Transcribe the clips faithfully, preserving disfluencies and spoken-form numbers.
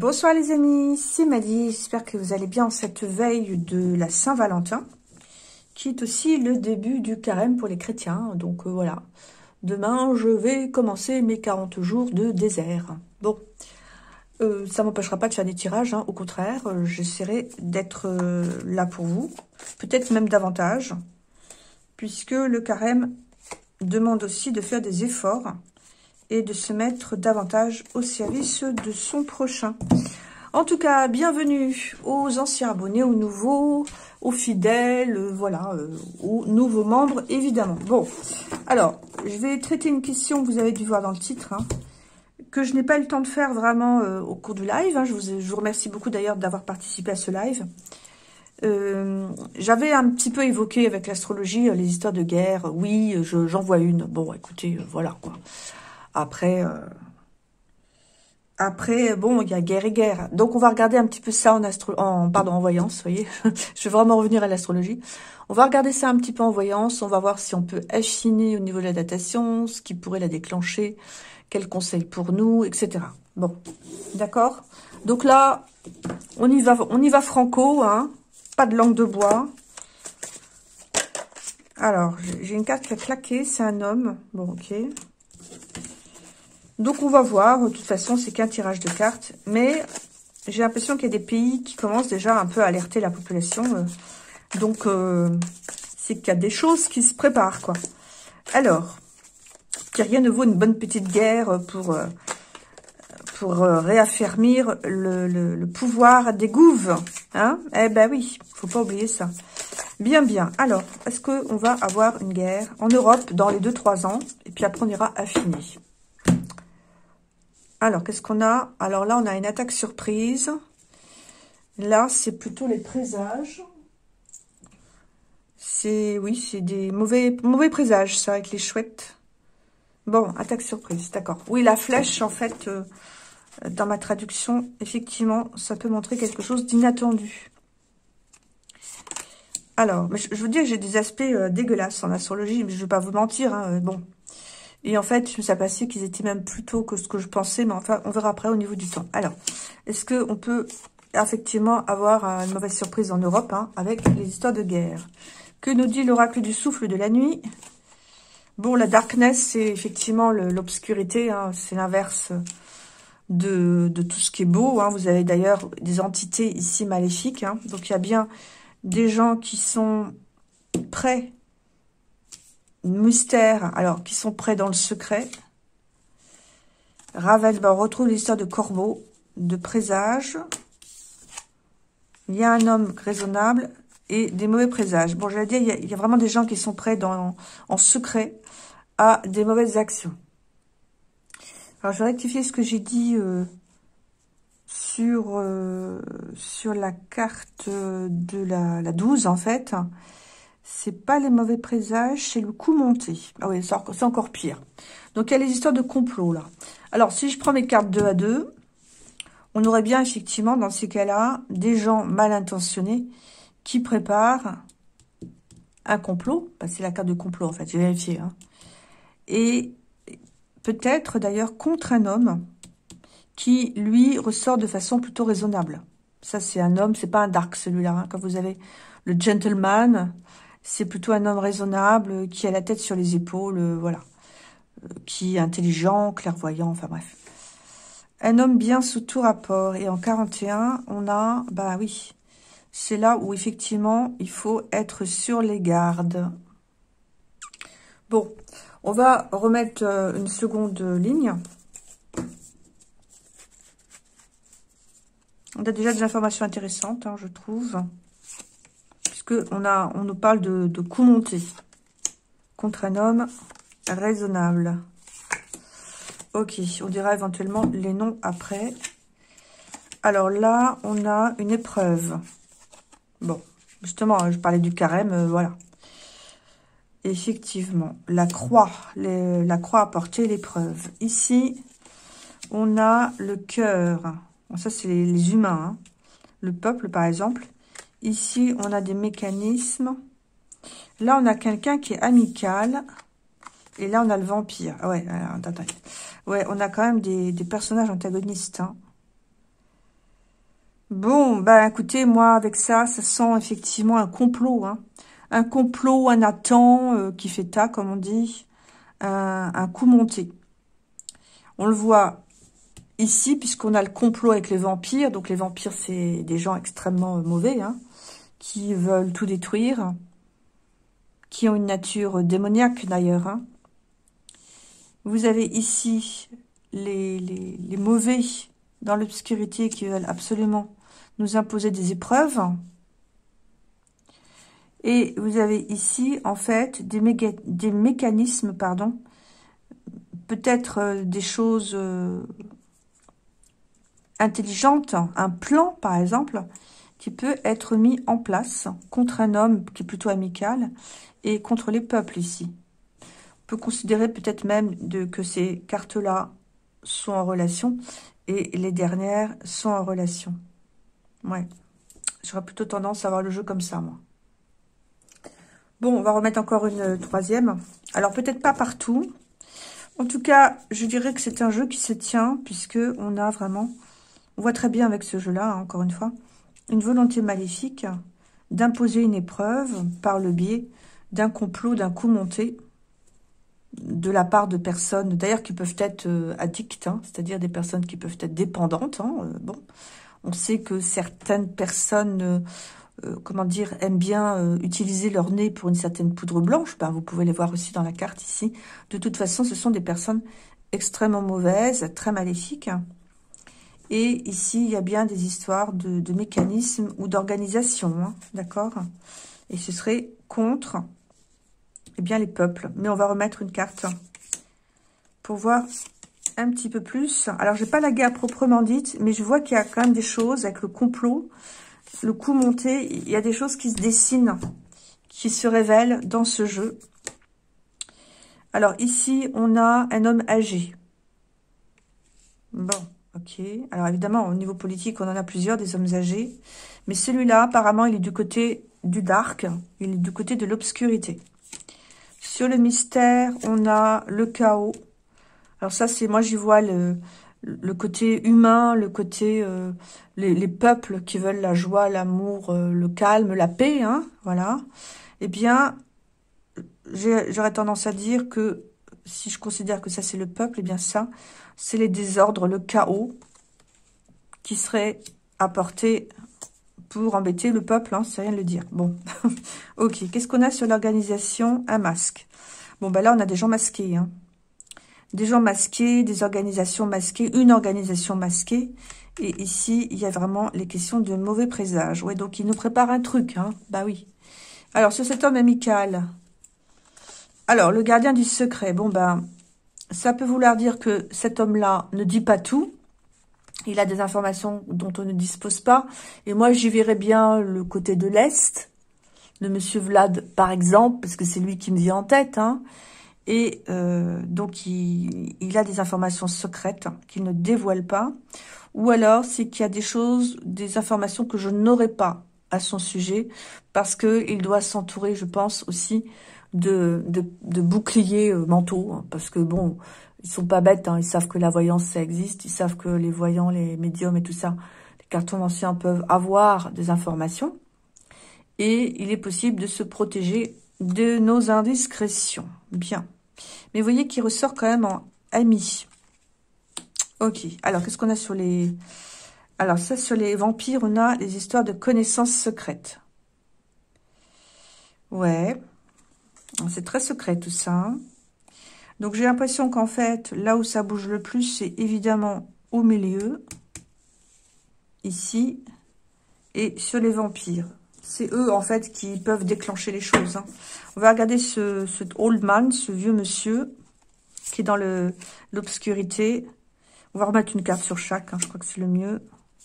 Bonsoir les amis, c'est Mali, j'espère que vous allez bien en cette veille de la Saint-Valentin, qui est aussi le début du carême pour les chrétiens. Donc euh, voilà, demain je vais commencer mes quarante jours de désert. Bon, euh, ça ne m'empêchera pas de faire des tirages, hein. Au contraire, euh, j'essaierai d'être euh, là pour vous, peut-être même davantage, puisque le carême demande aussi de faire des efforts et de se mettre davantage au service de son prochain. En tout cas, bienvenue aux anciens abonnés, aux nouveaux, aux fidèles, euh, voilà, euh, aux nouveaux membres, évidemment. Bon, alors, je vais traiter une question que vous avez dû voir dans le titre, hein, que je n'ai pas eu le temps de faire vraiment euh, au cours du live. Hein. Je, vous, je vous remercie beaucoup d'ailleurs d'avoir participé à ce live. Euh, J'avais un petit peu évoqué avec l'astrologie euh, les histoires de guerre. Oui, j'en vois une. Bon, écoutez, euh, voilà, quoi. Après, euh, après, bon, il y a guerre et guerre. Donc, on va regarder un petit peu ça en astro, en, pardon, en voyance, vous voyez. Je vais vraiment revenir à l'astrologie. On va regarder ça un petit peu en voyance. On va voir si on peut affiner au niveau de la datation, ce qui pourrait la déclencher, quels conseils pour nous, et cetera. Bon, d'accord. Donc là, on y va, on y va franco, hein. Pas de langue de bois. Alors, j'ai une carte qui a claqué. C'est un homme. Bon, ok. Donc, on va voir. De toute façon, c'est qu'un tirage de cartes. Mais j'ai l'impression qu'il y a des pays qui commencent déjà un peu à alerter la population. Donc, euh, c'est qu'il y a des choses qui se préparent, quoi. Alors, qu'il rien ne vaut une bonne petite guerre pour, pour réaffermir le, le, le pouvoir des gouves. Hein? Eh ben oui, faut pas oublier ça. Bien, bien. Alors, est-ce qu'on va avoir une guerre en Europe dans les deux trois ans? Et puis après, on ira affiner. Alors, qu'est-ce qu'on a? Alors là, on a une attaque surprise. Là, c'est plutôt les présages. C'est, oui, c'est des mauvais, mauvais présages, ça, avec les chouettes. Bon, attaque surprise, d'accord. Oui, la flèche, en fait, euh, dans ma traduction, effectivement, ça peut montrer quelque chose d'inattendu. Alors, mais je, je veux dire que j'ai des aspects euh, dégueulasses en astrologie, mais je ne vais pas vous mentir, hein, euh, bon. Et en fait, je me suis aperçue qu'ils étaient même plus tôt que ce que je pensais, mais enfin, on verra après au niveau du temps. Alors, est-ce qu'on peut effectivement avoir une mauvaise surprise en Europe, hein, avec les histoires de guerre? Que nous dit l'oracle du souffle de la nuit? Bon, la darkness, c'est effectivement l'obscurité, hein, c'est l'inverse de, de tout ce qui est beau. Hein. Vous avez d'ailleurs des entités ici maléfiques, hein. Donc il y a bien des gens qui sont prêts, mystère, alors qui sont prêts dans le secret. Ravel, ben, on retrouve l'histoire de corbeau, de présage. Il y a un homme raisonnable et des mauvais présages. Bon, j'allais dire, il y, a, il y a vraiment des gens qui sont prêts dans, en secret à des mauvaises actions. Alors, je vais rectifier ce que j'ai dit euh, sur, euh, sur la carte de la, la douze, en fait. C'est pas les mauvais présages, c'est le coup monté. Ah oui, c'est encore pire. Donc, il y a les histoires de complot, là. Alors, si je prends mes cartes deux à deux, on aurait bien, effectivement, dans ces cas-là, des gens mal intentionnés qui préparent un complot. Bah, c'est la carte de complot, en fait, j'ai vérifié. Hein. Et peut-être, d'ailleurs, contre un homme qui, lui, ressort de façon plutôt raisonnable. Ça, c'est un homme, c'est pas un dark, celui-là. Hein. Quand vous avez le gentleman, c'est plutôt un homme raisonnable qui a la tête sur les épaules, euh, voilà. Euh, qui est intelligent, clairvoyant, enfin bref. Un homme bien sous tout rapport. Et en quarante et un, on a, bah oui, c'est là où effectivement, il faut être sur les gardes. Bon, on va remettre euh, une seconde ligne. On a déjà des informations intéressantes, hein, je trouve. On, a, on nous parle de, de coup monté contre un homme raisonnable. Ok, on dira éventuellement les noms après. Alors là, on a une épreuve. Bon, justement, je parlais du carême, euh, voilà. Effectivement, la croix, les, la croix a porté l'épreuve. Ici, on a le cœur. Bon, ça, c'est les, les humains, hein. Le peuple, par exemple. Ici, on a des mécanismes. Là, on a quelqu'un qui est amical. Et là, on a le vampire. Ah ouais, attends, attends. Ouais, on a quand même des, des personnages antagonistes. Hein. Bon, bah écoutez, moi, avec ça, ça sent effectivement un complot, hein. Un complot, un Nathan euh, qui fait tas, comme on dit, un, un coup monté. On le voit ici, puisqu'on a le complot avec les vampires. Donc les vampires, c'est des gens extrêmement euh, mauvais, hein, qui veulent tout détruire, qui ont une nature démoniaque d'ailleurs, hein. Vous avez ici les, les, les mauvais dans l'obscurité qui veulent absolument nous imposer des épreuves. Et vous avez ici, en fait, des, méga, des mécanismes, pardon, peut-être euh, des choses euh, intelligentes, un plan, par exemple, qui peut être mis en place contre un homme qui est plutôt amical et contre les peuples ici. On peut considérer peut-être même de, que ces cartes-là sont en relation et les dernières sont en relation. Ouais, j'aurais plutôt tendance à voir le jeu comme ça, moi. Bon, on va remettre encore une troisième. Alors, peut-être pas partout. En tout cas, je dirais que c'est un jeu qui se tient, puisque on a vraiment... On voit très bien avec ce jeu-là, hein, encore une fois, une volonté maléfique d'imposer une épreuve par le biais d'un complot, d'un coup monté, de la part de personnes, d'ailleurs, qui peuvent être euh, addictes, hein, c'est-à-dire des personnes qui peuvent être dépendantes. Hein, euh, bon, on sait que certaines personnes... Euh, Euh, comment dire, aiment bien euh, utiliser leur nez pour une certaine poudre blanche. Ben, vous pouvez les voir aussi dans la carte ici. De toute façon, ce sont des personnes extrêmement mauvaises, très maléfiques. Et ici, il y a bien des histoires de, de mécanismes ou d'organisation, hein, d'accord? Et ce serait contre eh bien, les peuples. Mais on va remettre une carte pour voir un petit peu plus. Alors, j'ai pas la guerre proprement dite, mais je vois qu'il y a quand même des choses avec le complot. Le coup monté, il y a des choses qui se dessinent, qui se révèlent dans ce jeu. Alors ici, on a un homme âgé. Bon, ok. Alors évidemment, au niveau politique, on en a plusieurs, des hommes âgés. Mais celui-là, apparemment, il est du côté du dark. Il est du côté de l'obscurité. Sur le mystère, on a le chaos. Alors ça, c'est moi, j'y vois le... le côté humain, le côté euh, les, les peuples qui veulent la joie, l'amour, euh, le calme, la paix, hein, voilà. Eh bien, j'aurais tendance à dire que si je considère que ça c'est le peuple, eh bien ça, c'est les désordres, le chaos qui serait apporté pour embêter le peuple, hein, c'est rien de le dire. Bon, ok. Qu'est-ce qu'on a sur l'organisation? Un masque. Bon, ben là, on a des gens masqués, hein. Des gens masqués, des organisations masquées, une organisation masquée. Et ici, il y a vraiment les questions de mauvais présages. Ouais, donc il nous prépare un truc, hein. Bah oui. Alors, sur cet homme amical. Alors, le gardien du secret. Bon, ben, ça peut vouloir dire que cet homme-là ne dit pas tout. Il a des informations dont on ne dispose pas. Et moi, j'y verrais bien le côté de l'Est, de Monsieur Vlad, par exemple, parce que c'est lui qui me vient en tête, hein. Et euh, donc, il, il a des informations secrètes qu'il ne dévoile pas. Ou alors, c'est qu'il y a des choses, des informations que je n'aurai pas à son sujet, parce qu'il doit s'entourer, je pense, aussi de, de, de boucliers euh, mentaux. Hein, parce que, bon, ils sont pas bêtes, hein, ils savent que la voyance, ça existe. Ils savent que les voyants, les médiums et tout ça, les cartomanciens peuvent avoir des informations. Et il est possible de se protéger de nos indiscrétions. Bien. Mais vous voyez qu'il ressort quand même en ami. Ok. Alors, qu'est-ce qu'on a sur les... Alors, ça, sur les vampires, on a les histoires de connaissances secrètes. Ouais. C'est très secret, tout ça. Donc, j'ai l'impression qu'en fait, là où ça bouge le plus, c'est évidemment au milieu. Ici. Et sur les vampires. C'est eux, en fait, qui peuvent déclencher les choses. Hein. On va regarder ce, ce old man, ce vieux monsieur, qui est dans le l'obscurité. On va remettre une carte sur chaque, hein, je crois que c'est le mieux.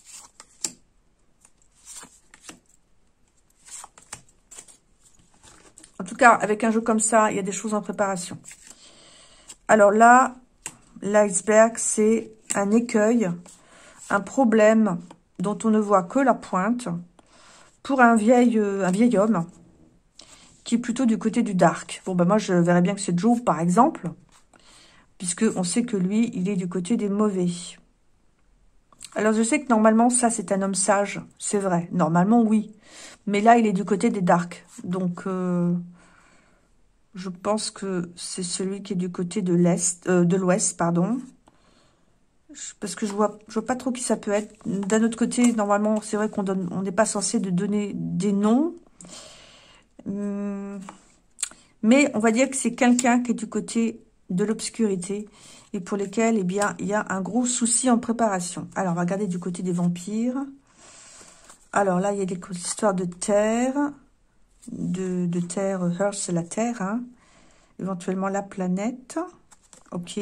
En tout cas, avec un jeu comme ça, il y a des choses en préparation. Alors là, l'iceberg, c'est un écueil, un problème dont on ne voit que la pointe, pour un vieil, euh, un vieil homme qui est plutôt du côté du dark. Bon, ben moi, je verrais bien que c'est Joe, par exemple, puisque on sait que lui, il est du côté des mauvais. Alors, je sais que normalement, ça, c'est un homme sage. C'est vrai. Normalement, oui. Mais là, il est du côté des darks. Donc, euh, je pense que c'est celui qui est du côté de l'Est, euh, de l'Ouest, pardon. Je- Parce que je vois, je vois pas trop qui ça peut être. D'un autre côté, normalement, c'est vrai qu'on donne, on n'est pas censé de donner des noms. Hum, mais on va dire que c'est quelqu'un qui est du côté de l'obscurité et pour lesquels, eh bien, il y a un gros souci en préparation. Alors, on va regarder du côté des vampires. Alors là, il y a des histoires de terre, de, de terre, Earth, c'est la terre, hein. Éventuellement la planète. Ok.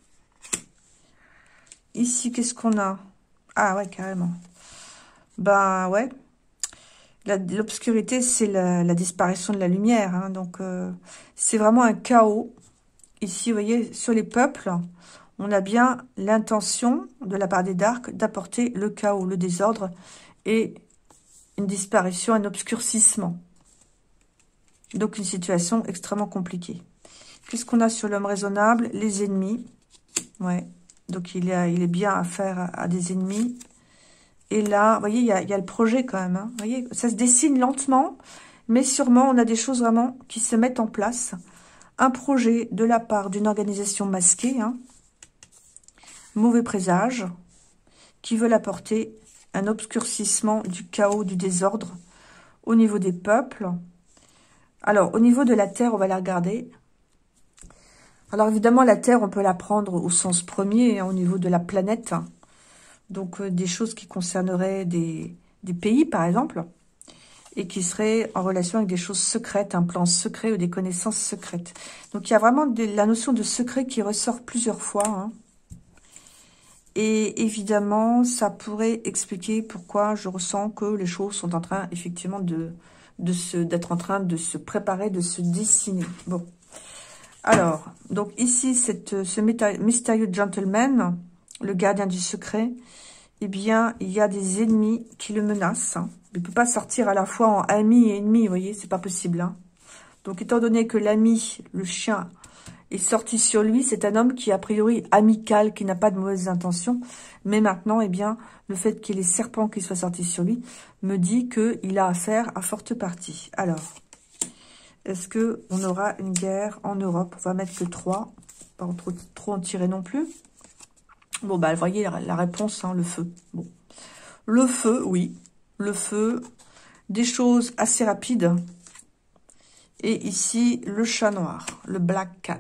Ici, qu'est-ce qu'on a? Ah ouais, carrément. Ben ouais. La- L'obscurité, c'est la, la disparition de la lumière, hein. Donc, euh, c'est vraiment un chaos. Ici, vous voyez, sur les peuples, on a bien l'intention de la part des Darks d'apporter le chaos, le désordre et une disparition, un obscurcissement. Donc, une situation extrêmement compliquée. Qu'est-ce qu'on a sur l'homme raisonnable? Les ennemis. Ouais. Donc, il, a, il est bien à faire à, à des ennemis. Et là, vous voyez, il y a, il y a le projet quand même, hein. Vous voyez, ça se dessine lentement, mais sûrement, on a des choses vraiment qui se mettent en place. Un projet de la part d'une organisation masquée, hein, mauvais présage, qui veulent apporter un obscurcissement du chaos, du désordre au niveau des peuples. Alors, au niveau de la Terre, on va la regarder. Alors, évidemment, la Terre, on peut la prendre au sens premier, hein, au niveau de la planète. Donc, euh, des choses qui concerneraient des, des pays, par exemple, et qui seraient en relation avec des choses secrètes, un plan secret ou des connaissances secrètes. Donc, il y a vraiment de, la notion de secret qui ressort plusieurs fois, hein. Et évidemment, ça pourrait expliquer pourquoi je ressens que les choses sont en train, effectivement, de, de se, d'être en train de se préparer, de se dessiner. Bon. Alors, donc ici, cette, ce mystérieux gentleman, le gardien du secret, eh bien, il y a des ennemis qui le menacent, hein. Il ne peut pas sortir à la fois en ami et ennemi, vous voyez, c'est pas possible, hein. Donc, étant donné que l'ami, le chien, est sorti sur lui, c'est un homme qui est a priori amical, qui n'a pas de mauvaises intentions. Mais maintenant, eh bien, le fait qu'il y ait les serpents qui soient sortis sur lui me dit qu'il a affaire à forte partie. Alors, est-ce que on aura une guerre en Europe? On va mettre que trois, pas trop, trop en tirer non plus. Bon, bah, vous voyez la, la réponse, hein, le feu. Bon, le feu, oui, le feu, des choses assez rapides. Et ici, le chat noir, le black cat.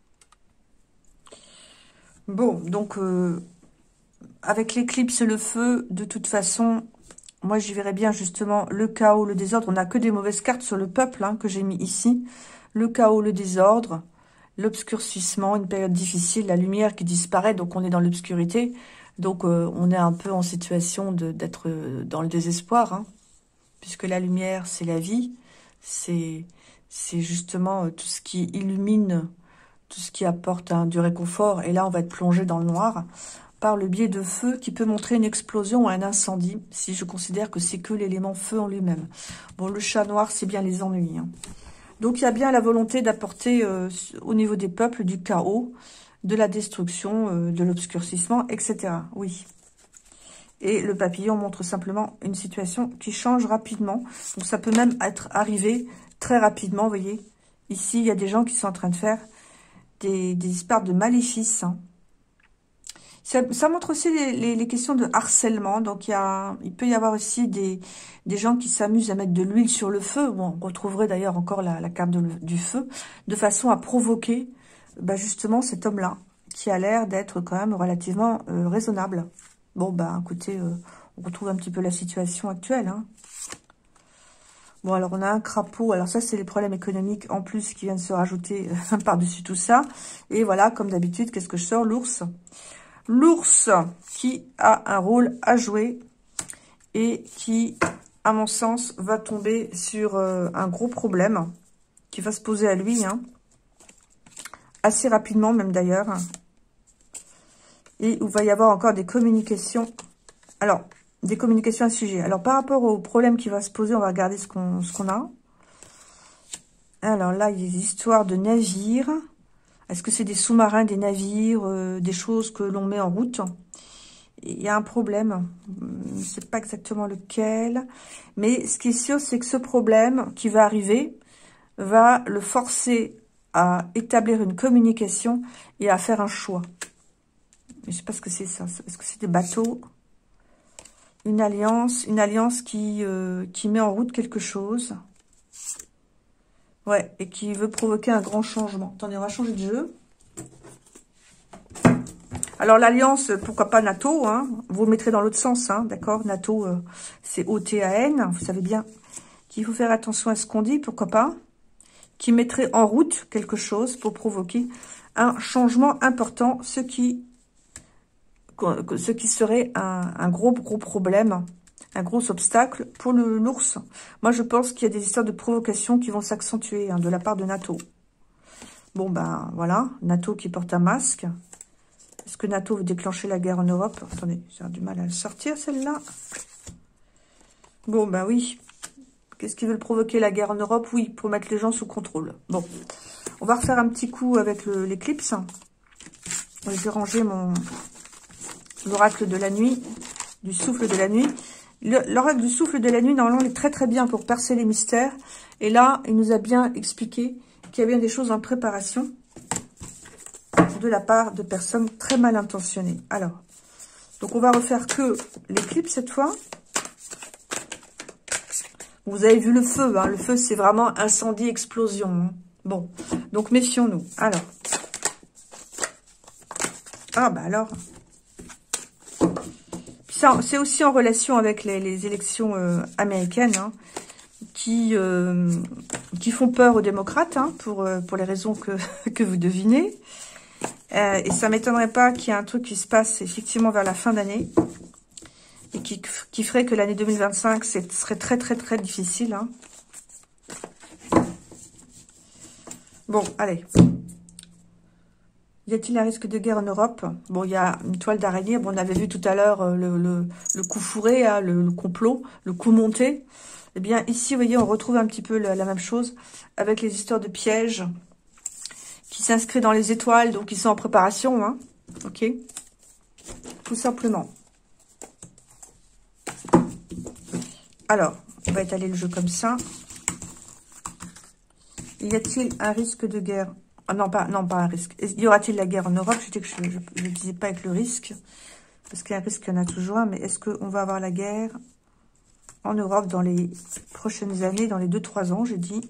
Bon, donc, euh, avec l'éclipse et le feu, de toute façon, moi, j'y verrais bien justement le chaos, le désordre. On n'a que des mauvaises cartes sur le peuple, hein, que j'ai mis ici. Le chaos, le désordre, l'obscurcissement, une période difficile, la lumière qui disparaît, donc on est dans l'obscurité. Donc, euh, on est un peu en situation de d'être dans le désespoir, hein, puisque la lumière, c'est la vie. C'est c'est justement euh, tout ce qui illumine, tout ce qui apporte, hein, du réconfort. Et là, on va être plongé dans le noir par le biais de feu qui peut montrer une explosion ou un incendie, si je considère que c'est que l'élément feu en lui-même. Bon, le chat noir, c'est bien les ennuis, hein. Donc, il y a bien la volonté d'apporter euh, au niveau des peuples du chaos, de la destruction, euh, de l'obscurcissement, et cetera. Oui. Et le papillon montre simplement une situation qui change rapidement. Donc, ça peut même être arrivé très rapidement, vous voyez. Ici, il y a des gens qui sont en train de faire des, des histoires de maléfices, hein. Ça, ça montre aussi les, les, les questions de harcèlement. Donc, il, y a, il peut y avoir aussi des, des gens qui s'amusent à mettre de l'huile sur le feu. Bon, on retrouverait d'ailleurs encore la, la carte de, du feu, de façon à provoquer bah, justement cet homme-là, qui a l'air d'être quand même relativement euh, raisonnable. Bon, bah écoutez, euh, on retrouve un petit peu la situation actuelle, hein. Bon, alors on a un crapaud. Alors ça, c'est les problèmes économiques en plus qui viennent se rajouter euh, par-dessus tout ça. Et voilà, comme d'habitude, qu'est-ce que je sors? L'ours. L'ours qui a un rôle à jouer et qui, à mon sens, va tomber sur euh, un gros problème qui va se poser à lui, hein, assez rapidement même d'ailleurs. Et où il va y avoir encore des communications. Alors, des communications à ce sujet. Alors, par rapport au problème qui va se poser, on va regarder ce qu'on ce qu'on a. Alors là, il y a des histoires de navires. Est-ce que c'est des sous-marins, des navires, euh, des choses que l'on met en route? il y a un problème. Je ne sais pas exactement lequel. Mais ce qui est sûr, c'est que ce problème qui va arriver va le forcer à établir une communication et à faire un choix. Je ne sais pas ce que c'est ça. Est-ce que c'est des bateaux? Une alliance. Une alliance qui, euh, qui met en route quelque chose. Ouais, et qui veut provoquer un grand changement. Attendez, on va changer de jeu. Alors, l'alliance, pourquoi pas NATO, hein, vous le mettrez dans l'autre sens, hein, d'accord? NATO, euh, c'est O T A N, vous savez bien qu'il faut faire attention à ce qu'on dit, pourquoi pas? Qui mettrait en route quelque chose pour provoquer un changement important, ce qui, ce qui serait un, un gros, gros problème, un gros obstacle pour le l'ours. Moi, je pense qu'il y a des histoires de provocation qui vont s'accentuer hein, de la part de NATO. Bon, ben, voilà, NATO qui porte un masque. Est-ce que NATO veut déclencher la guerre en Europe? Attendez, j'ai du mal à le sortir, celle-là. Bon, ben oui. Qu'est-ce qu'ils veulent provoquer la guerre en Europe? Oui, pour mettre les gens sous contrôle. Bon, on va refaire un petit coup avec l'éclipse. Je vais ranger mon l'oracle de la nuit, du souffle de la nuit. L'oracle du souffle de la nuit, normalement, il est très très bien pour percer les mystères. Et là, il nous a bien expliqué qu'il y a bien des choses en préparation de la part de personnes très mal intentionnées. Alors, donc on va refaire que l'éclipse cette fois. Vous avez vu le feu, hein. Le feu c'est vraiment incendie, explosion. Hein. Bon, donc méfions-nous. Alors, ah bah alors, c'est aussi en relation avec les, les élections euh, américaines, hein, qui euh, qui font peur aux démocrates, hein, pour euh, pour les raisons que que vous devinez. Euh, et ça m'étonnerait pas qu'il y ait un truc qui se passe effectivement vers la fin d'année et qui, qui ferait que l'année deux mille vingt-cinq ce serait très très très difficile. Hein. Bon, allez. Y a-t-il un risque de guerre en Europe? Bon, il y a une toile d'araignée. Bon, on avait vu tout à l'heure le, le, le coup fourré, hein, le, le complot, le coup monté. Eh bien, ici, vous voyez, on retrouve un petit peu la, la même chose avec les histoires de pièges qui s'inscrit dans les étoiles, donc ils sont en préparation, hein, ok, tout simplement. Alors, on va étaler le jeu comme ça. Y a-t-il un risque de guerre? Ah, non, pas, non, pas un risque. Y aura-t-il la guerre en Europe? Je dis que je ne disais pas avec le risque, parce qu'il y a un risque, il y en a toujours un, mais est-ce qu'on va avoir la guerre en Europe dans les prochaines années, dans les deux trois ans, j'ai dit.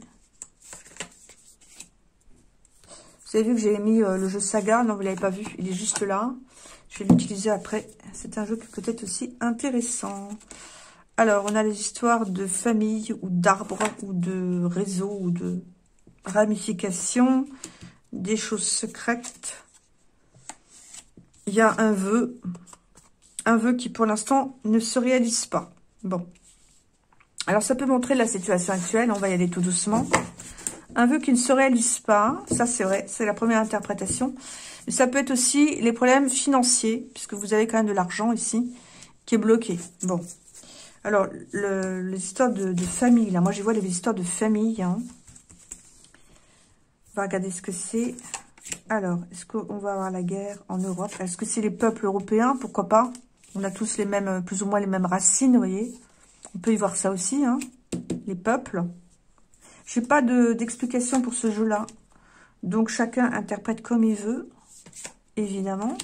Vous avez vu que j'ai mis euh, le jeu Saga. Non, vous ne l'avez pas vu. Il est juste là. Je vais l'utiliser après. C'est un jeu qui peut être aussi intéressant. Alors, on a les histoires de famille ou d'arbres ou de réseaux ou de ramifications. Des choses secrètes. Il y a un vœu. Un vœu qui, pour l'instant, ne se réalise pas. Bon. Alors, ça peut montrer la situation actuelle. On va y aller tout doucement. Un vœu qui ne se réalise pas, ça c'est vrai, c'est la première interprétation. Mais ça peut être aussi les problèmes financiers, puisque vous avez quand même de l'argent ici, qui est bloqué. Bon, alors, le, les histoires de, de famille, là, moi j'y vois les histoires de famille. Hein. On va regarder ce que c'est. Alors, est-ce qu'on va avoir la guerre en Europe? Est-ce que c'est les peuples européens? Pourquoi pas? On a tous les mêmes, plus ou moins les mêmes racines, vous voyez. On peut y voir ça aussi, hein, les peuples. Je n'ai pas d'explication pour ce jeu-là. Donc, chacun interprète comme il veut, évidemment.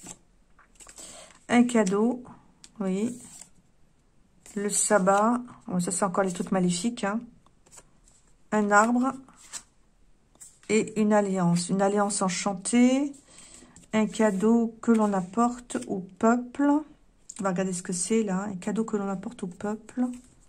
Un cadeau, oui. Le sabbat. Bon, ça, c'est encore les trucs maléfiques. Hein. Un arbre. Et une alliance. Une alliance enchantée. Un cadeau que l'on apporte au peuple. On va regarder ce que c'est, là. Un cadeau que l'on apporte au peuple.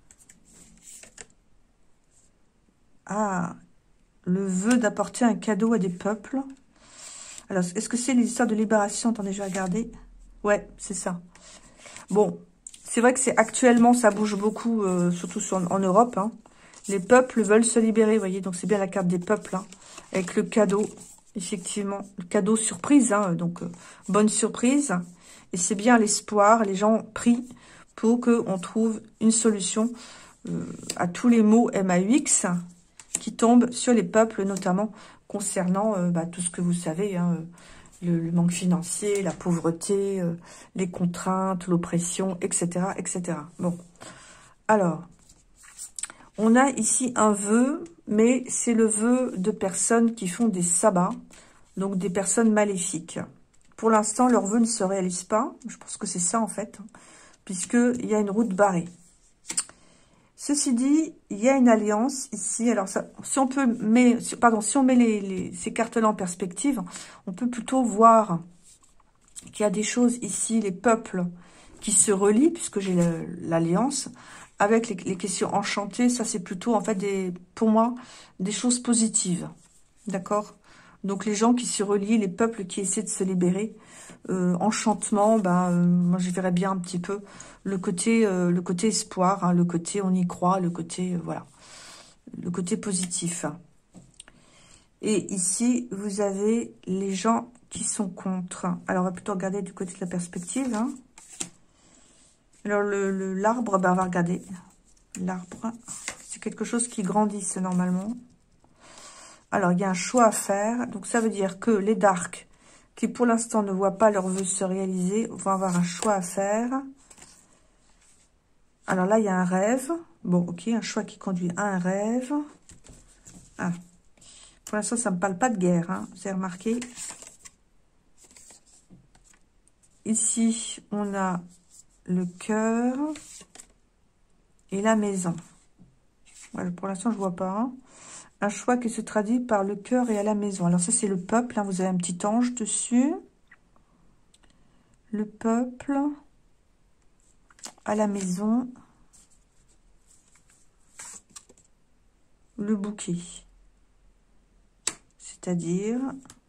Ah, le vœu d'apporter un cadeau à des peuples. Alors, est-ce que c'est les histoires de libération? Attendez, je vais regarder. Ouais, c'est ça. Bon, c'est vrai que c'est actuellement, ça bouge beaucoup, euh, surtout sur, en Europe. Hein. Les peuples veulent se libérer, vous voyez. Donc, c'est bien la carte des peuples, hein, avec le cadeau, effectivement. Le cadeau surprise, hein, donc euh, bonne surprise. Et c'est bien l'espoir. Les gens prient pour qu'on trouve une solution euh, à tous les maux M A U X qui tombent sur les peuples, notamment concernant euh, bah, tout ce que vous savez, hein, le, le manque financier, la pauvreté, euh, les contraintes, l'oppression, et cetera, et cetera. Bon, alors, on a ici un vœu, mais c'est le vœu de personnes qui font des sabbats, donc des personnes maléfiques. Pour l'instant, leur vœu ne se réalise pas. Je pense que c'est ça, en fait, puisqu'il y a une route barrée. Ceci dit, il y a une alliance ici. Alors, ça, si on peut, mais, pardon, si on met les, les, ces cartes-là en perspective, on peut plutôt voir qu'il y a des choses ici, les peuples qui se relient, puisque j'ai l'alliance, avec les, les questions enchantées. Ça, c'est plutôt, en fait, des, pour moi, des choses positives. D'accord? Donc, les gens qui se relient, les peuples qui essaient de se libérer. Euh, enchantement, ben, euh, moi, je verrais bien un petit peu le côté, euh, le côté espoir, hein, le côté on y croit, le côté, euh, voilà, le côté positif. Et ici, vous avez les gens qui sont contre. Alors, on va plutôt regarder du côté de la perspective. Hein. Alors, le, le, l'arbre, ben, on va regarder. L'arbre, c'est quelque chose qui grandisse normalement. Alors, il y a un choix à faire. Donc, ça veut dire que les darks, qui pour l'instant ne voient pas leur vœu se réaliser, vont avoir un choix à faire. Alors là, il y a un rêve. Bon, ok, un choix qui conduit à un rêve. Ah. Pour l'instant, ça ne me parle pas de guerre, hein, vous avez remarqué. Ici, on a le cœur et la maison. Voilà, pour l'instant, je ne vois pas. Hein. Un choix qui se traduit par le cœur et à la maison. Alors ça, c'est le peuple. Hein, vous avez un petit ange dessus. Le peuple à la maison. Le bouquet. C'est-à-dire...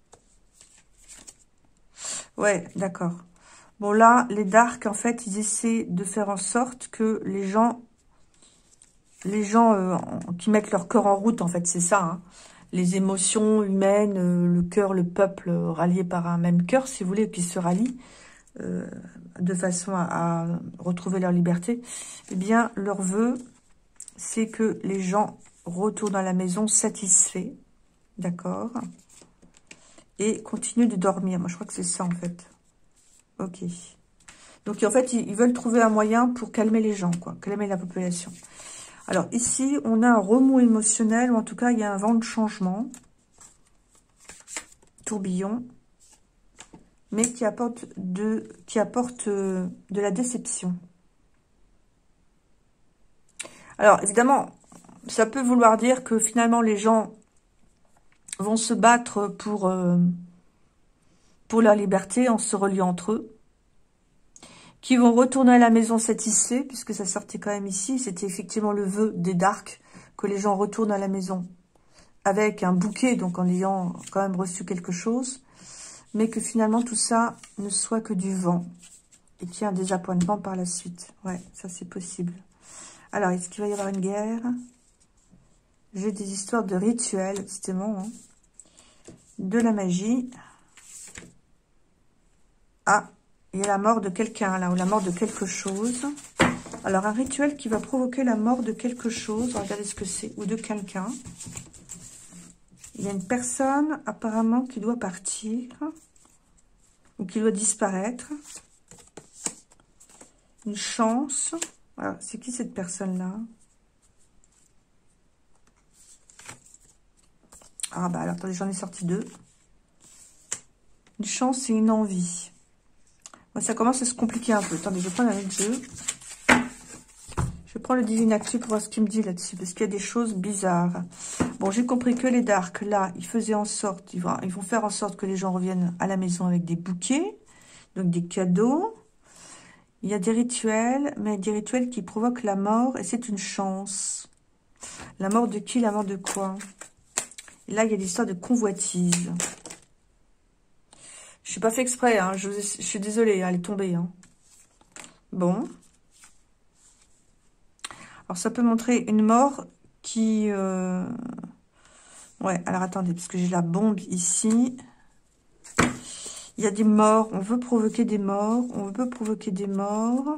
Ouais, d'accord. Bon, là, les darks, en fait, ils essaient de faire en sorte que les gens... Les gens euh, qui mettent leur cœur en route, en fait, c'est ça. Hein. Les émotions humaines, euh, le cœur, le peuple, euh, ralliés par un même cœur, si vous voulez, qui se rallient euh, de façon à, à retrouver leur liberté. Eh bien, leur vœu, c'est que les gens retournent à la maison satisfaits. D'accord. Et continuent de dormir. Moi, je crois que c'est ça, en fait. Ok. Donc, en fait, ils, ils veulent trouver un moyen pour calmer les gens, quoi. Calmer la population. Alors, ici, on a un remous émotionnel, ou en tout cas, il y a un vent de changement. Tourbillon. Mais qui apporte de, qui apporte euh, de la déception. Alors, évidemment, ça peut vouloir dire que finalement, les gens vont se battre pour, euh, pour leur liberté en se reliant entre eux. Qui vont retourner à la maison satisfaits, puisque ça sortait quand même ici. C'était effectivement le vœu des darks, que les gens retournent à la maison avec un bouquet, donc en ayant quand même reçu quelque chose. Mais que finalement, tout ça ne soit que du vent. Et qu'il y ait un désappointement par la suite. Ouais, ça c'est possible. Alors, est-ce qu'il va y avoir une guerre? J'ai des histoires de rituels, c'était bon. Hein. De la magie. Ah, il y a la mort de quelqu'un, là, ou la mort de quelque chose. Alors, un rituel qui va provoquer la mort de quelque chose. Regardez ce que c'est. Ou de quelqu'un. Il y a une personne, apparemment, qui doit partir. Ou qui doit disparaître. Une chance. Alors, c'est qui cette personne-là? Ah, bah, alors, attendez, j'en ai sorti deux. Une chance et une envie. Bon, ça commence à se compliquer un peu. Attendez, je vais prendre un autre jeu. Je prends le Divine Actu pour voir ce qu'il me dit là-dessus, parce qu'il y a des choses bizarres. Bon, j'ai compris que les darks, là, ils faisaient en sorte, ils vont, ils vont faire en sorte que les gens reviennent à la maison avec des bouquets, donc des cadeaux. Il y a des rituels, mais des rituels qui provoquent la mort, et c'est une chance. La mort de qui? La mort de quoi? Et là, il y a l'histoire de convoitise. Je suis pas fait exprès, hein. je, je suis désolée, hein, elle est tombée. Hein. Bon. Alors, ça peut montrer une mort qui... Euh... Ouais, alors attendez, parce que j'ai la bombe ici. Il y a des morts, on veut provoquer des morts, on veut provoquer des morts.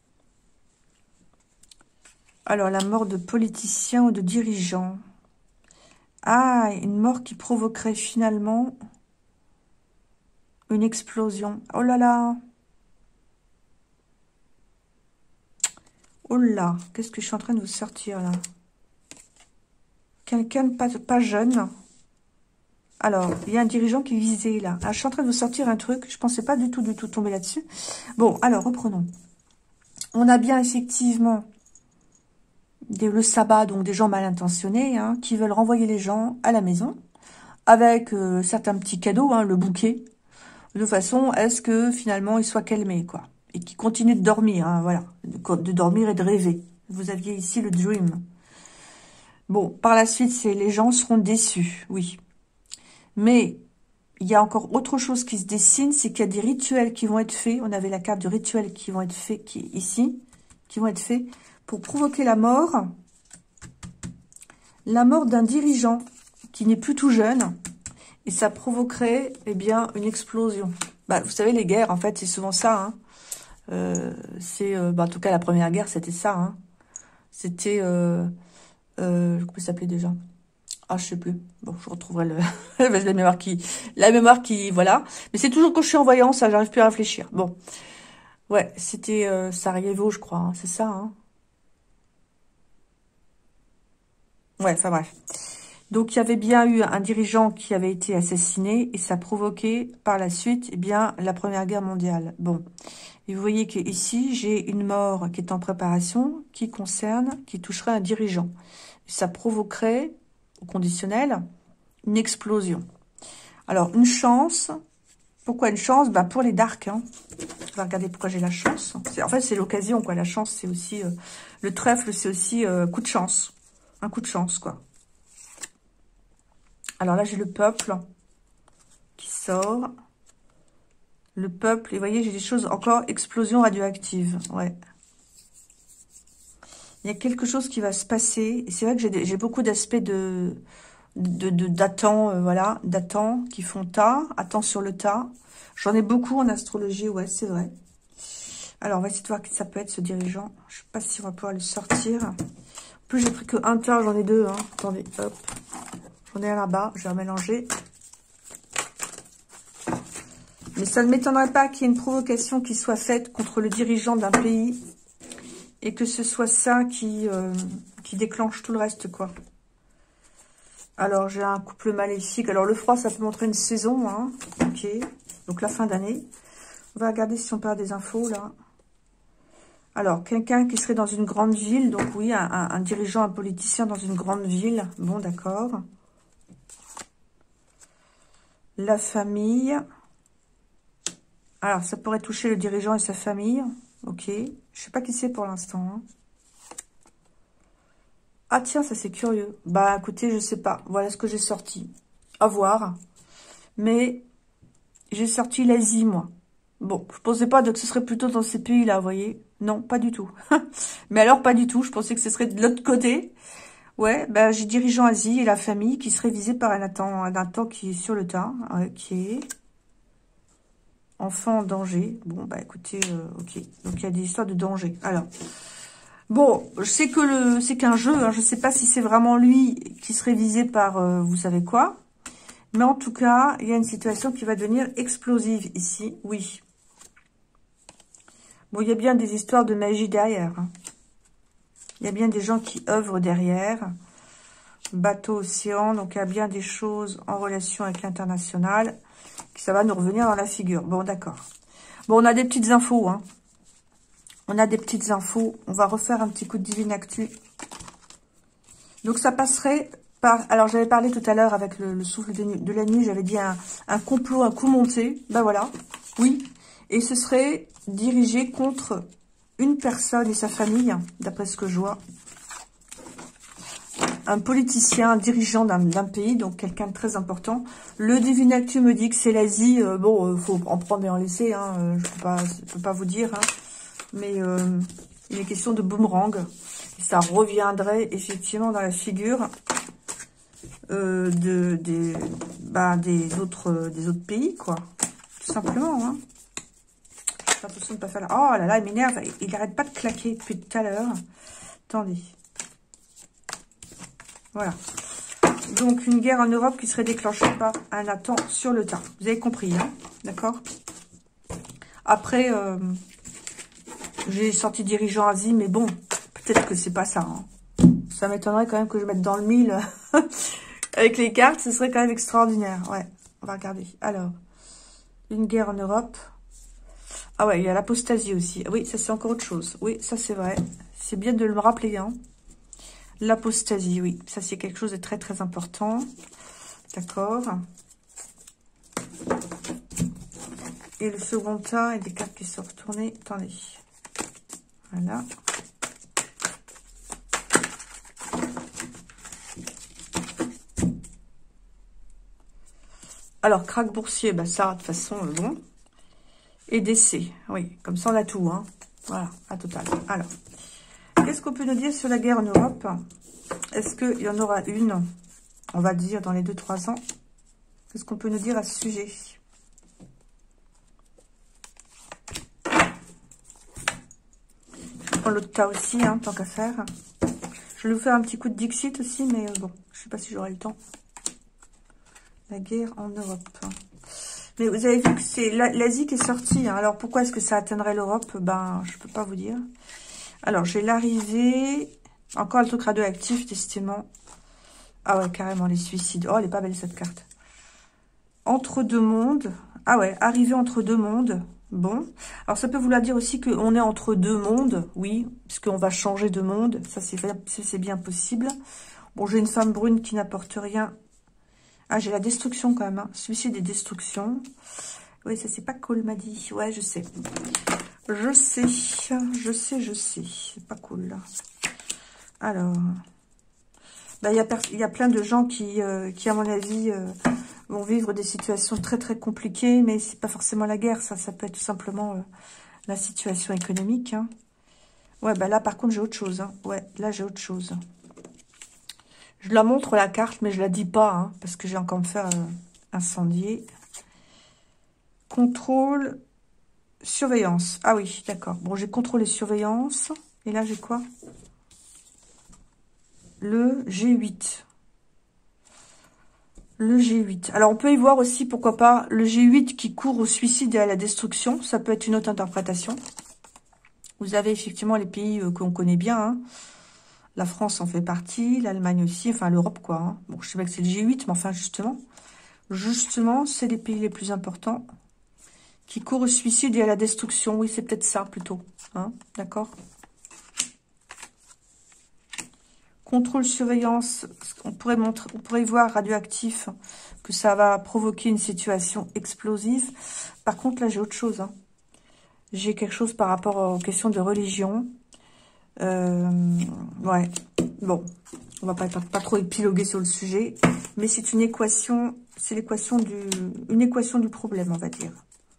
Alors, la mort de politiciens ou de dirigeants. Ah, une mort qui provoquerait finalement... une explosion. Oh là là. Oh là, qu'est-ce que je suis en train de vous sortir là? Quelqu'un de pas, pas jeune. Alors, il y a un dirigeant qui est visé là. Ah, je suis en train de vous sortir un truc. Je pensais pas du tout, du tout tomber là-dessus. Bon, alors, reprenons. On a bien effectivement des, le sabbat, donc des gens mal intentionnés, hein, qui veulent renvoyer les gens à la maison avec euh, certains petits cadeaux, hein, le bouquet, de façon à ce que finalement ils soient calmés, quoi. Et qu'ils continuent de dormir, hein, voilà. De, de dormir et de rêver. Vous aviez ici le dream. Bon, par la suite, c'est les gens seront déçus, oui. Mais il y a encore autre chose qui se dessine, c'est qu'il y a des rituels qui vont être faits. On avait la carte de rituels qui vont être faits qui, ici, qui vont être faits pour provoquer la mort, la mort d'un dirigeant qui n'est plus tout jeune, et ça provoquerait, eh bien, une explosion. Bah, vous savez, les guerres, en fait, c'est souvent ça. Hein. Euh, c'est, euh, bah, en tout cas, la première guerre, c'était ça. Hein. C'était, euh, euh, comment ça s'appelait déjà? Ah, je sais plus. Bon, je retrouverai le la mémoire qui, la mémoire qui, voilà. Mais c'est toujours quand je suis en voyance, ça, j'arrive plus à réfléchir. Bon, ouais, c'était euh, Sarajevo, je crois. Hein. C'est ça. Hein. Ouais, enfin bref. Donc, il y avait bien eu un dirigeant qui avait été assassiné et ça provoquait par la suite, eh bien, la Première Guerre mondiale. Bon, et vous voyez qu'ici, j'ai une mort qui est en préparation, qui concerne, qui toucherait un dirigeant. Ça provoquerait, au conditionnel, une explosion. Alors, une chance. Pourquoi une chance? Ben, pour les darks. Hein. On va regarder pourquoi j'ai la chance. En fait, c'est l'occasion, quoi. La chance, c'est aussi... Euh, le trèfle, c'est aussi euh, coup de chance. Un coup de chance, quoi. Alors là, j'ai le peuple qui sort. Le peuple. Et vous voyez, j'ai des choses encore. Explosion radioactive. Ouais. Il y a quelque chose qui va se passer. Et c'est vrai que j'ai beaucoup d'aspects de... de, de datant, euh, voilà, datant, qui font tas, attends sur le tas. J'en ai beaucoup en astrologie, ouais, c'est vrai. Alors, on va essayer de voir qui ça peut être, ce dirigeant. Je sais pas si on va pouvoir le sortir. En plus, j'ai pris que un tas, j'en ai deux, hein. Attendez, hop. J'en ai un là-bas, je vais mélanger. Mais ça ne m'étonnerait pas qu'il y ait une provocation qui soit faite contre le dirigeant d'un pays et que ce soit ça qui, euh, qui déclenche tout le reste, quoi. Alors, j'ai un couple maléfique. Alors, le froid, ça peut montrer une saison. Hein. Ok. Donc, la fin d'année. On va regarder si on perd des infos, là. Alors, quelqu'un qui serait dans une grande ville. Donc, oui, un, un, un dirigeant, un politicien dans une grande ville. Bon, d'accord. La famille. Alors, ça pourrait toucher le dirigeant et sa famille. Ok. Je sais pas qui c'est pour l'instant. Hein. Ah tiens, ça c'est curieux. Bah écoutez, je sais pas. Voilà ce que j'ai sorti. À voir. Mais j'ai sorti l'Asie, moi. Bon, je pensais pas que ce serait plutôt dans ces pays-là, vous voyez. Non, pas du tout. Mais alors, pas du tout. Je pensais que ce serait de l'autre côté. Ouais, bah j'ai dirigeant Asie et la famille qui serait visée par un attend, un attend qui est sur le tas. Ok. Enfant en danger. Bon, bah écoutez, euh, ok. Donc il y a des histoires de danger. Alors... Bon, je sais que le, c'est qu'un jeu, hein, je ne sais pas si c'est vraiment lui qui serait visé par euh, vous savez quoi. Mais en tout cas, il y a une situation qui va devenir explosive ici, oui. Bon, il y a bien des histoires de magie derrière. Hein. Il y a bien des gens qui œuvrent derrière. Bateau, océan, donc il y a bien des choses en relation avec l'international. Ça va nous revenir dans la figure. Bon, d'accord. Bon, on a des petites infos, hein. On a des petites infos. On va refaire un petit coup de divine actu. Donc, ça passerait par... Alors, j'avais parlé tout à l'heure avec le, le souffle de, de la nuit. J'avais dit un, un complot, un coup monté. Ben voilà. Oui. Et ce serait dirigé contre une personne et sa famille, d'après ce que je vois. Un politicien, un dirigeant d'un pays, donc quelqu'un de très important. Le divine actu me dit que c'est l'Asie. Euh, bon, il euh, faut en prendre et en laisser. Hein, euh, je ne peux pas, je peux pas vous dire. Hein. Mais euh, il est question de boomerang. Et ça reviendrait effectivement dans la figure euh, de, des, bah, des, autres, des autres pays, quoi. Tout simplement. Hein. J'ai l'impression de pas faire là. Oh là là, il m'énerve. Il n'arrête pas de claquer depuis tout à l'heure. Attendez. Voilà. Donc, une guerre en Europe qui serait déclenchée par un Nathan sur le tas. Vous avez compris, hein? D'accord? Après, euh, j'ai sorti dirigeant Asie, mais bon, peut-être que c'est pas ça. Hein. Ça m'étonnerait quand même que je mette dans le mille avec les cartes. Ce serait quand même extraordinaire. Ouais, on va regarder. Alors, une guerre en Europe. Ah ouais, il y a l'apostasie aussi. Oui, ça c'est encore autre chose. Oui, ça c'est vrai. C'est bien de le rappeler, hein. L'apostasie, oui. Ça, c'est quelque chose de très, très important. D'accord. Et le second tas et des cartes qui sont retournées. Attendez. Voilà. Alors, crack boursier, bah ça, de toute façon, euh, bon. Et décès. Oui, comme ça, on a tout, hein. Voilà, à total. Alors, qu'est-ce qu'on peut nous dire sur la guerre en Europe? Est-ce qu'il y en aura une, on va dire, dans les deux trois ans? Qu'est-ce qu'on peut nous dire à ce sujet? Je prends l'autre tas aussi, hein, tant qu'à faire. Je vais vous faire un petit coup de Dixit aussi, mais euh, bon, je ne sais pas si j'aurai le temps. La guerre en Europe. Mais vous avez vu que c'est l'Asie qui est sortie. Hein. Alors, pourquoi est-ce que ça atteindrait l'Europe? Ben, je ne peux pas vous dire. Alors, j'ai l'arrivée... Encore le truc radioactif, décidément. Ah ouais, carrément, les suicides. Oh, elle est pas belle, cette carte. Entre deux mondes. Ah ouais, arrivée entre deux mondes. Bon. Alors, ça peut vouloir dire aussi qu'on est entre deux mondes. Oui, puisqu'on va changer de monde. Ça, c'est bien possible. Bon, j'ai une femme brune qui n'apporte rien. Ah, j'ai la destruction quand même. Hein. Suicide et destruction. Oui, ça, c'est pas cool, m'a dit. Ouais, je sais. Je sais. Je sais, je sais. C'est pas cool, là. Alors, bah, y a il y a plein de gens qui, euh, qui à mon avis, euh, vont vivre des situations très très compliquées, mais c'est pas forcément la guerre, ça, ça peut être tout simplement euh, la situation économique. Hein. Ouais, bah là par contre j'ai autre chose. Hein. Ouais, là j'ai autre chose. Je la montre la carte, mais je la dis pas, hein, parce que j'ai encore me faire euh, incendier. Contrôle, surveillance. Ah oui, d'accord. Bon, j'ai contrôle et surveillance. Et là j'ai quoi? Le G huit. Le G huit. Alors, on peut y voir aussi, pourquoi pas, le G huit qui court au suicide et à la destruction. Ça peut être une autre interprétation. Vous avez effectivement les pays euh, qu'on connaît bien. Hein. La France en fait partie, l'Allemagne aussi, enfin l'Europe quoi. Hein. Bon, je sais pas que c'est le G huit, mais enfin justement, justement, c'est les pays les plus importants qui courent au suicide et à la destruction. Oui, c'est peut-être ça plutôt. Hein. D'accord. Contrôle, surveillance, on pourrait montrer, on pourrait voir radioactif que ça va provoquer une situation explosive. Par contre, là, j'ai autre chose. Hein. J'ai quelque chose par rapport aux questions de religion. Euh, ouais, bon, on va pas, pas, pas trop épiloguer sur le sujet, mais c'est une équation, c'est l'équation du, une équation du problème, on va dire.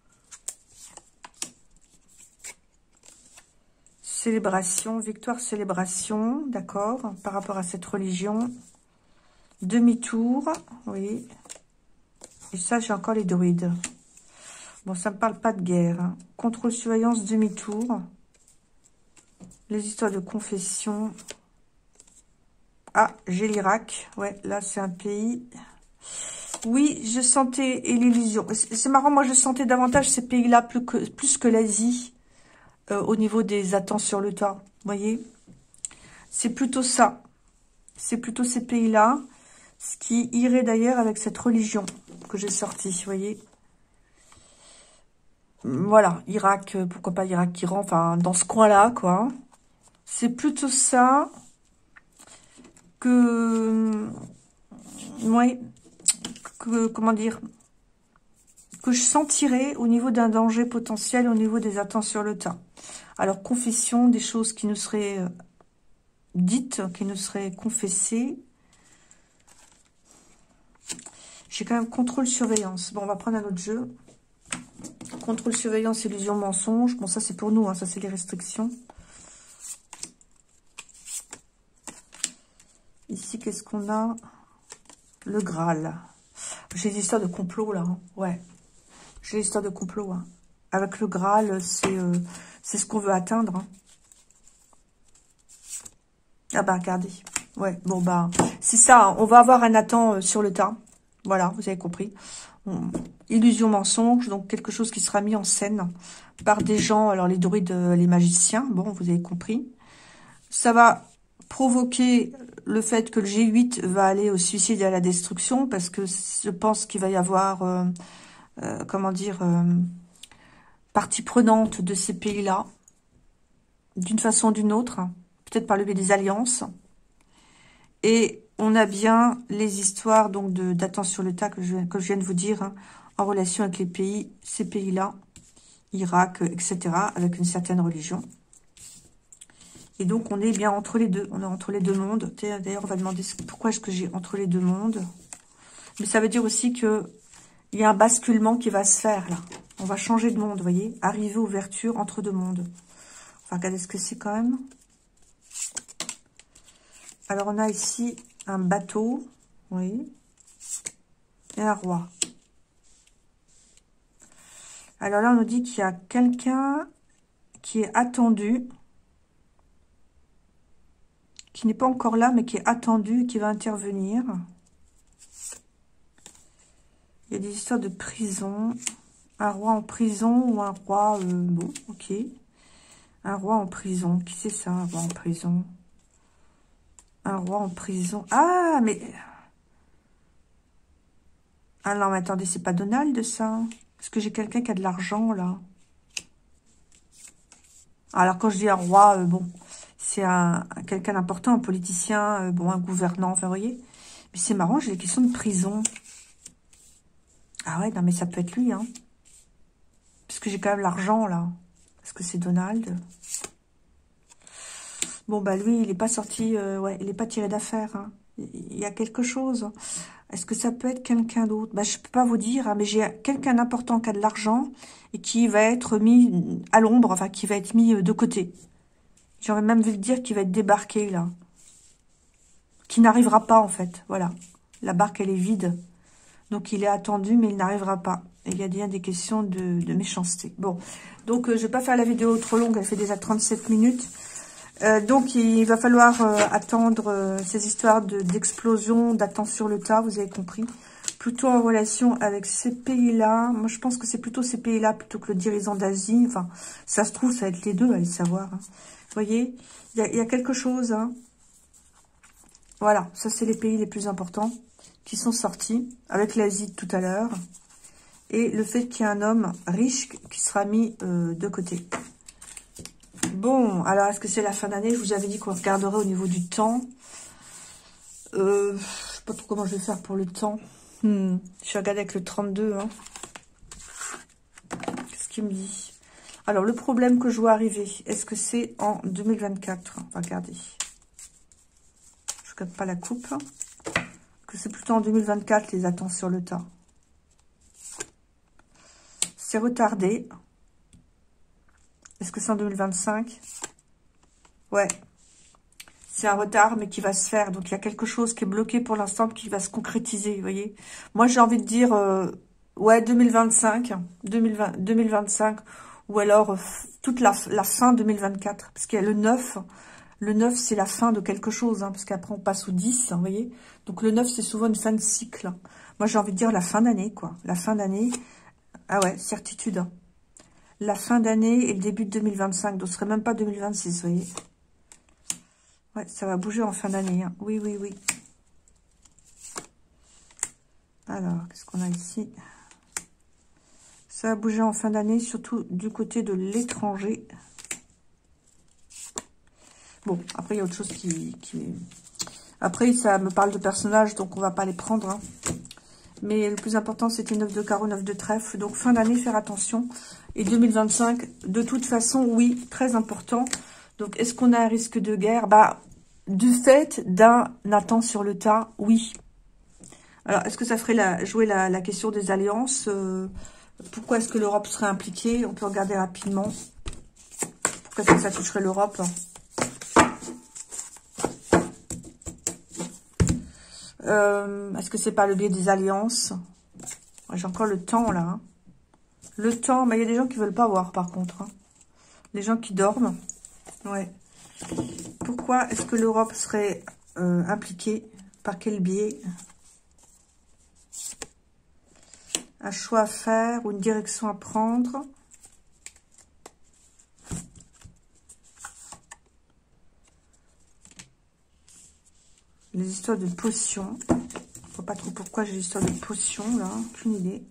Célébration, victoire, célébration, d'accord, par rapport à cette religion. Demi-tour, oui. Et ça, j'ai encore les druides. Bon, ça ne me parle pas de guerre. Hein. Contrôle, surveillance, demi-tour. Les histoires de confession. Ah, j'ai l'Irak. Ouais, là, c'est un pays. Oui, je sentais, et l'illusion. C'est marrant, moi, je sentais davantage ces pays-là plus que, plus que l'Asie. Euh, au niveau des attentes sur le tas, vous voyez, c'est plutôt ça, c'est plutôt ces pays-là, ce qui irait d'ailleurs avec cette religion que j'ai sortie, vous voyez. Voilà, Irak, pourquoi pas Irak, Iran, enfin, dans ce coin-là, quoi. C'est plutôt ça que, ouais, que, comment dire, que je sentirais au niveau d'un danger potentiel, au niveau des attentes sur le tas. Alors, confession, des choses qui nous seraient euh, dites, qui nous seraient confessées. J'ai quand même contrôle, surveillance. Bon, on va prendre un autre jeu. Contrôle, surveillance, illusion, mensonge. Bon, ça, c'est pour nous, hein, ça, c'est les restrictions. Ici, qu'est-ce qu'on a? Le Graal. J'ai des histoires de complot, là. Hein. Ouais. J'ai des histoires de complot. Hein. Avec le Graal, c'est... Euh, c'est ce qu'on veut atteindre. Hein. Ah bah, regardez. Ouais, bon, bah, c'est ça. On va avoir un Nathan euh, sur le tas. Voilà, vous avez compris. On... Illusion, mensonge, donc quelque chose qui sera mis en scène par des gens, alors les druides, euh, les magiciens, bon, vous avez compris. Ça va provoquer le fait que le G huit va aller au suicide et à la destruction, parce que je pense qu'il va y avoir, euh, euh, comment dire, euh, partie prenante de ces pays-là, d'une façon ou d'une autre, peut-être par le biais des alliances. Et on a bien les histoires donc de d'attente sur le tas que je, que je viens de vous dire, hein, en relation avec les pays, ces pays-là, Irak, et cetera, avec une certaine religion. Et donc, on est bien entre les deux. On est entre les deux mondes. D'ailleurs, on va demander pourquoi est-ce que j'ai entre les deux mondes. Mais ça veut dire aussi que il y a un basculement qui va se faire, là. On va changer de monde, vous voyez. Arriver, ouverture entre deux mondes. On va regarder ce que c'est quand même. Alors, on a ici un bateau, oui, et un roi. Alors là, on nous dit qu'il y a quelqu'un qui est attendu, qui n'est pas encore là, mais qui est attendu et qui va intervenir. Il y a des histoires de prison. Un roi en prison ou un roi... Euh, bon, ok. Un roi en prison. Qui c'est ça, un roi en prison? Un roi en prison. Ah, mais... Ah non, mais attendez, c'est pas Donald, ça? Est-ce que j'ai quelqu'un qui a de l'argent, là? Alors, quand je dis un roi, euh, bon, c'est un, un quelqu'un d'important, un politicien, euh, bon, un gouvernant, enfin, vous voyez. Mais c'est marrant, j'ai des questions de prison. Ah ouais, non, mais ça peut être lui, hein. Parce que j'ai quand même l'argent, là. Est-ce que c'est Donald? Bon, bah, lui, il n'est pas sorti, euh, ouais, il n'est pas tiré d'affaire, hein. Il y a quelque chose. Est-ce que ça peut être quelqu'un d'autre? Bah, je peux pas vous dire, hein, mais j'ai quelqu'un d'important qui a de l'argent et qui va être mis à l'ombre, enfin, qui va être mis de côté. J'aurais même vu le dire qu'il va être débarqué, là. Qui n'arrivera pas, en fait. Voilà. La barque, elle est vide. Donc, il est attendu, mais il n'arrivera pas. Et il y a bien des questions de, de méchanceté. Bon. Donc, euh, je vais pas faire la vidéo trop longue. Elle fait déjà trente-sept minutes. Euh, donc, il va falloir euh, attendre euh, ces histoires d'explosion, d'attente sur le tas, vous avez compris. Plutôt en relation avec ces pays-là. Moi, je pense que c'est plutôt ces pays-là plutôt que le dirigeant d'Asie. Enfin, ça se trouve, ça va être les deux, allez savoir. Hein. Vous voyez, il y a, y a quelque chose. Hein. Voilà, ça, c'est les pays les plus importants qui sont sortis, avec l'Asie tout à l'heure. Et le fait qu'il y ait un homme riche qui sera mis euh, de côté. Bon, alors, est-ce que c'est la fin d'année? Je vous avais dit qu'on regarderait au niveau du temps. Euh, je sais pas trop comment je vais faire pour le temps. Hmm, je vais regarder avec le trente-deux. Hein. Qu'est-ce qu'il me dit? Alors, le problème que je vois arriver, est-ce que c'est en deux mille vingt-quatre? On va regarder. Je ne regarde pas la coupe. Que c'est plutôt en deux mille vingt-quatre, les attentes sur le tas. C'est retardé. Est-ce que c'est en deux mille vingt-cinq? Ouais. C'est un retard, mais qui va se faire. Donc, il y a quelque chose qui est bloqué pour l'instant, qui va se concrétiser, vous voyez. Moi, j'ai envie de dire, euh, ouais, deux mille vingt-cinq, deux mille vingt, deux mille vingt-cinq, ou alors euh, toute la, la fin deux mille vingt-quatre. Parce qu'il y a le neuf. Le neuf, c'est la fin de quelque chose, hein, parce qu'après, on passe au dix, hein, vous voyez. Donc, le neuf, c'est souvent une fin de cycle. Moi, j'ai envie de dire la fin d'année, quoi. La fin d'année. Ah ouais, certitude. Hein. La fin d'année et le début de deux mille vingt-cinq. Donc, ce serait même pas deux mille vingt-six, vous voyez. Ouais, ça va bouger en fin d'année. Hein. Oui, oui, oui. Alors, qu'est-ce qu'on a ici? Ça va bouger en fin d'année, surtout du côté de l'étranger. Bon, après, il y a autre chose qui, qui... Après, ça me parle de personnages, donc on va pas les prendre. Hein. Mais le plus important, c'était neuf de carreau, neuf de trèfle. Donc, fin d'année, faire attention. Et deux mille vingt-cinq, de toute façon, oui, très important. Donc, est-ce qu'on a un risque de guerre? Bah, du fait d'un attente sur le tas, oui. Alors, est-ce que ça ferait la, jouer la, la question des alliances? euh, Pourquoi est-ce que l'Europe serait impliquée? On peut regarder rapidement. Pourquoi est-ce que ça toucherait l'Europe? euh, Est-ce que c'est par le biais des alliances? J'ai encore le temps, là. Hein. Le temps, mais il y a des gens qui veulent pas voir, par contre. Hein. Les gens qui dorment. Ouais. Pourquoi est-ce que l'Europe serait euh, impliqué? Par quel biais? Un choix à faire ou une direction à prendre? Les histoires de potions. Je ne vois pas trop pourquoi j'ai l'histoire de potions, là. Aucune idée.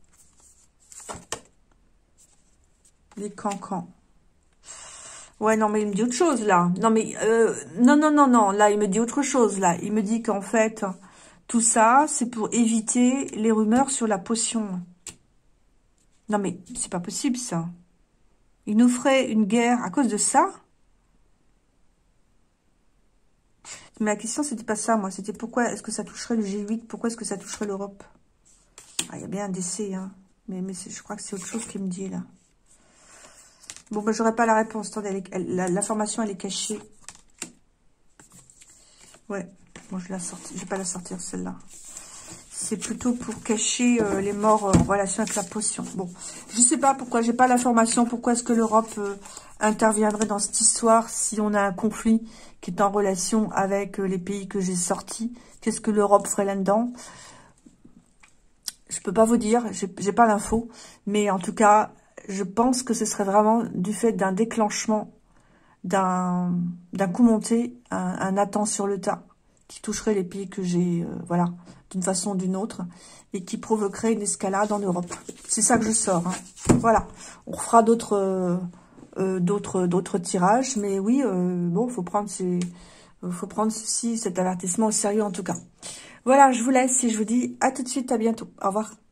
Les cancans. Ouais, non, mais il me dit autre chose, là. Non, mais... Euh, non, non, non, non. Là, il me dit autre chose, là. Il me dit qu'en fait, tout ça, c'est pour éviter les rumeurs sur la potion. Non, mais c'est pas possible, ça. Il nous ferait une guerre à cause de ça? Mais la question, c'était pas ça, moi. C'était pourquoi est-ce que ça toucherait le G huit? Pourquoi est-ce que ça toucherait l'Europe? Ah, il y a bien un décès, hein. Mais, mais je crois que c'est autre chose qu'il me dit, là. Bon, ben, j'aurais pas la réponse. Attendez, l'information, elle est cachée. Ouais. Bon, je vais la sortir. Je vais pas la sortir, celle-là. C'est plutôt pour cacher euh, les morts euh, en relation avec la potion. Bon, je sais pas pourquoi. J'ai pas l'information. Pourquoi est-ce que l'Europe euh, interviendrait dans cette histoire si on a un conflit qui est en relation avec euh, les pays que j'ai sortis? Qu'est-ce que l'Europe ferait là-dedans? Je peux pas vous dire. J'ai pas l'info. Mais en tout cas, je pense que ce serait vraiment du fait d'un déclenchement, d'un d'un coup monté, un, un attend sur le tas, qui toucherait les pays que j'ai, euh, voilà, d'une façon ou d'une autre, et qui provoquerait une escalade en Europe. C'est ça que je sors. Hein. Voilà. On fera d'autres euh, euh, d'autres d'autres tirages, mais oui, euh, bon, faut prendre ces, faut prendre ceci, cet avertissement au sérieux en tout cas. Voilà, je vous laisse et je vous dis à tout de suite, à bientôt. Au revoir.